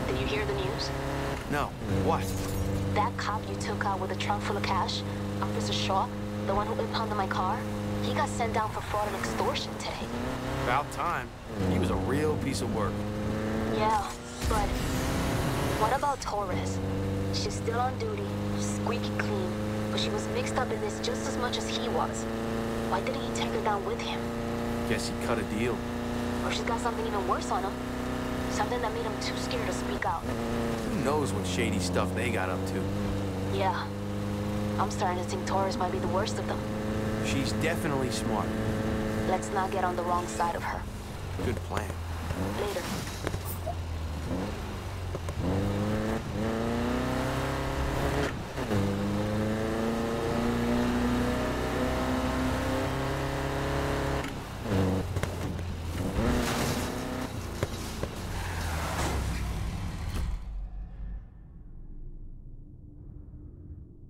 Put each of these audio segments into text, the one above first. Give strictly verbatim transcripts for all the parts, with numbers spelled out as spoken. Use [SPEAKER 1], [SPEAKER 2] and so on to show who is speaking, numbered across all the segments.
[SPEAKER 1] Did you hear the news?
[SPEAKER 2] No. What?
[SPEAKER 1] That cop you took out with a trunk full of cash, Officer Shaw, the one who impounded my car, he got sent down for fraud and extortion today.
[SPEAKER 2] About time. He was a real piece of work.
[SPEAKER 1] Yeah, but what about Torres? She's still on duty, squeaky clean, but she was mixed up in this just as much as he was. Why didn't he take her down with him?
[SPEAKER 2] Guess he cut a deal.
[SPEAKER 1] Or she's got something even worse on him. Something that made him too scared to speak out.
[SPEAKER 2] Who knows what shady stuff they got up to?
[SPEAKER 1] Yeah. I'm starting to think Torres might be the worst of them.
[SPEAKER 2] She's definitely smart.
[SPEAKER 1] Let's not get on the wrong side of her.
[SPEAKER 2] Good plan.
[SPEAKER 1] Later.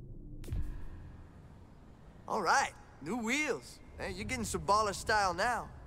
[SPEAKER 3] All right, new wheels. Hey, you're getting some baller style now.